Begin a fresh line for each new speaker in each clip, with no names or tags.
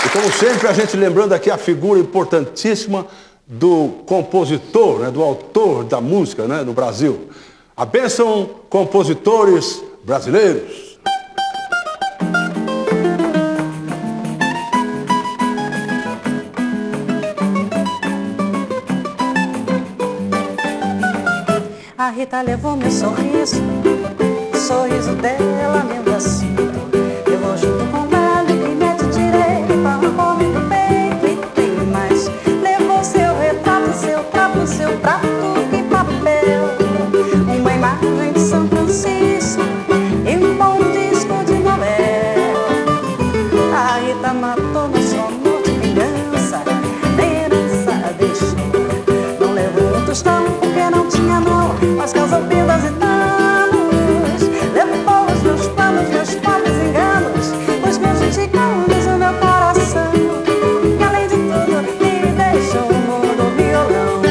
E como sempre, a gente lembrando aqui a figura importantíssima do compositor, né, do autor da música, né, no Brasil. A bênção, compositores brasileiros.
A Rita levou meu sorriso, o sorriso dela, meu bracinho. Levou junto com ela o pimento direito, arrancou do peito e tem mais. Levou seu retrato, seu trapo, seu prato de papel, uma imagem de São Francisco e um bom disco de Noel. A Rita matou nosso amor de vingança, nem herança deixou. Não levou um tostão porque não tinha não, mas causou perdas e danos. Levou os meus planos, meus pobres enganos, os meus genticanos, o meu coração, que além de tudo me deixou no mundo violão.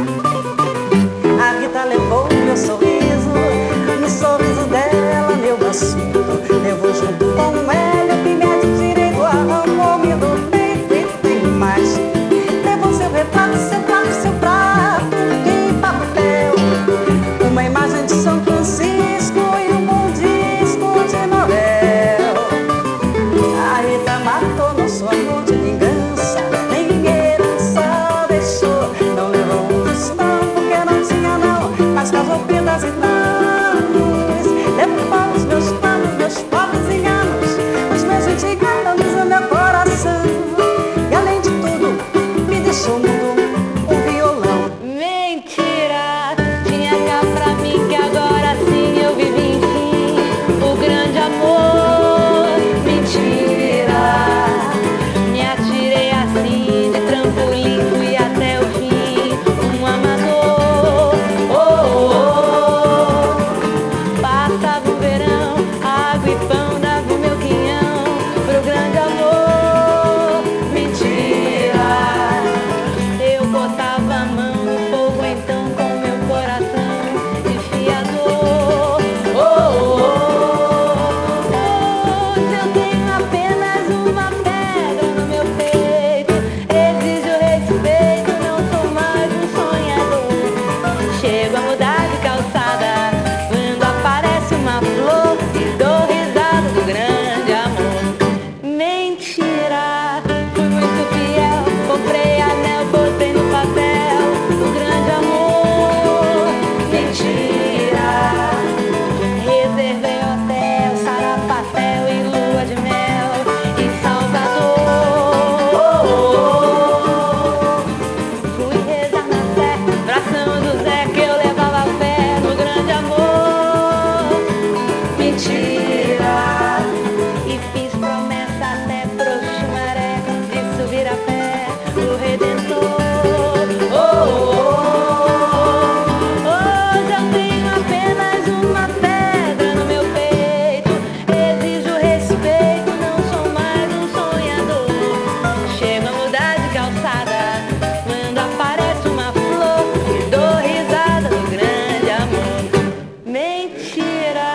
A Rita levou meu sorriso, no sorriso dela meu bracinho. Levou junto com ela o pimento direito, arrancou-me do peito e tem mais. Levou seu retrato, seu prato, seu prato de papel, uma imagem de São Francisco e um bom disco de Noel. A Rita matou nosso amor de vingança, nem herança deixou. Não levou um tostão porque não tinha não, mas causou perdas e danos. Levou os meus planos, meus pobres enganos, os meus genticanos, o meu coração, e além de tudo me deixou mudo um violão.
Mentira, tinha cá pra mim que agora sim eu vivi enfim o grande amor. Mentira, me atirei assim de trampolim, fui até o fim um amador. Passava o verão, água e pão, dava o meu quinhão pro grande amor. Mentira, eu botava a mão no fogo então com meu coração de fiador. Hoje eu tenho apenas uma pedra no meu peito, exijo respeito, não sou mais um sonhador. Chego a mudar de calçada quando aparece uma flor e dou risada do grande amor. Mentira, fui muito fiel, comprei anel, botei no papel o grande amor. Mentira, reservei hotel, sarapatel e lua de mel em Salvador. Fui rezar na fé pra São José que eu levava fé no grande amor. Mentira, e fiz promessa até pro Xumaré de subir a pé o Redentor. Hoje eu tenho apenas uma pedra no meu peito, exijo respeito, não sou mais um sonhador. Chego a mudar de calçada quando aparece uma flor e dou risada do grande amor. Mentira.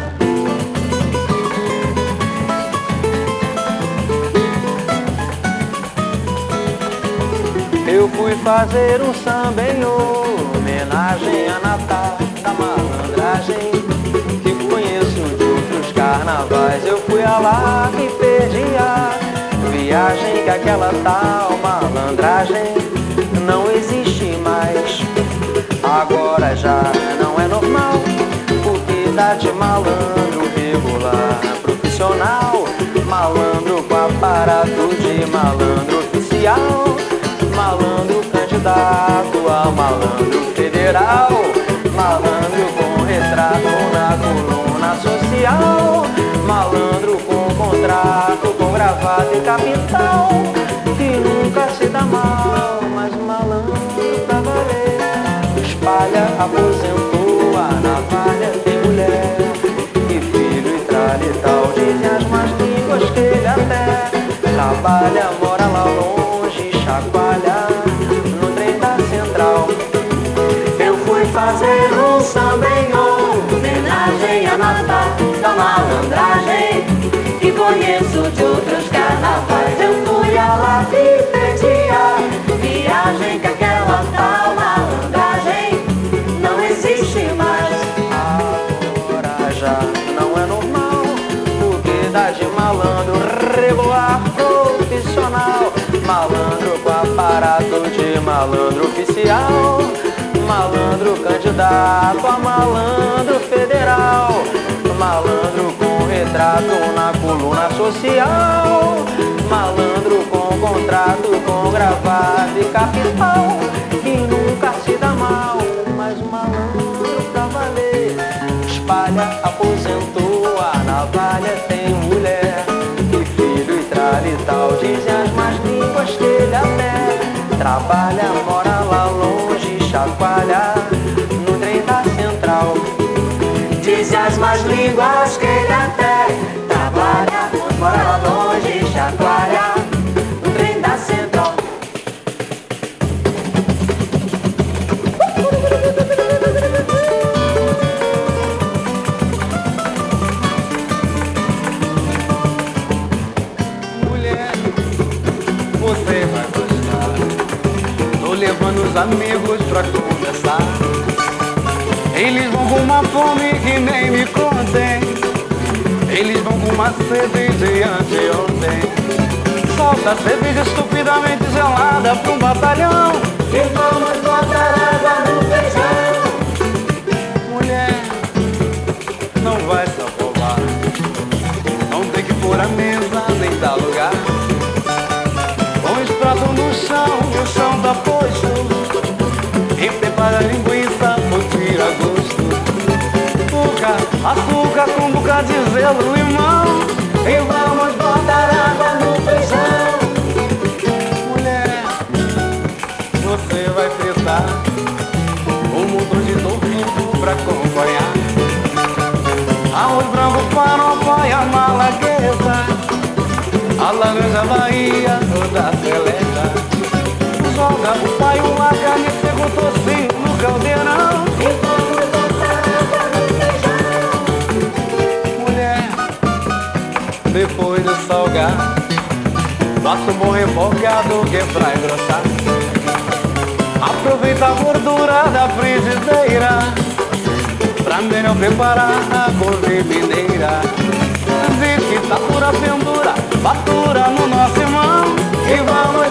Eu fui fazer um samba em homenagem a Natal da malandragem que conheço de outros carnavais. Eu fui a lá e perdi a viagem, que aquela tal malandragem não existe mais. Agora já não é normal, porque dá de malandro regular, profissional, malandro com aparato de malandro oficial, malandro candidato a malandro federal, malandro com retrato na coluna social, malandro com contrato, com gravata e capital, que nunca se dá mal, mas malandro pra valer. Espalha, aposentou, a navalha tem mulher, e filho e tal, dizem as más línguas que ele até trabalha, mora lá longe, chacoalha no trem da central. Eu fui fazer um samba em homenagem a Natal da malandragem, que conheço de outros carnavais. Eu fui traje, malandro regular profissional, malandro com aparato de malandro oficial, malandro candidato a malandro federal, malandro com retrato na coluna social, malandro com contrato, com gravata e capital, que nunca se dá mal, mas malandro pra valer, espalha, aposentou, a navalha tem mulher, e filho e tralha e tal, dizem as más línguas que ele até trabalha, mora lá longe, chacoalha no trem da central. Dizem as más línguas que ele até trabalha, mora lá longe, chacoalha no trem da central. Mulher, você vai gostar. Tô levando os amigos pra conversar. Eles vão com uma fome que nem me contém. Eles vão com uma sede de anteontem. Solta a cerveja estupidamente gelada pra um batalhão. E vamos botar água no feijão. Mulher, não vai se afobar. Não tem que pôr a mesa nem dar lugar. Põe os pratos no chão tá posto. E prepara a linguiça por tira gosto. Açúcar com um bocado de zelo, limão. E vamos botar água no feijão. Mulher, você vai fritar um montão de torresmo pra acompanhar. Arroz branco, farofa e a malagueta, a laranja Bahia toda seleta. Joga o paio, a carne seca, o tocinho no caldeirão. E vamos botar água no feijão. Mulher, depois de salgar, passa um bom refogado que é pra engrossar. Aproveita a gordura da frigideira pra melhor preparar a couve mineira. Diz que tá pura pendura, fatura no nosso irmão. E vamos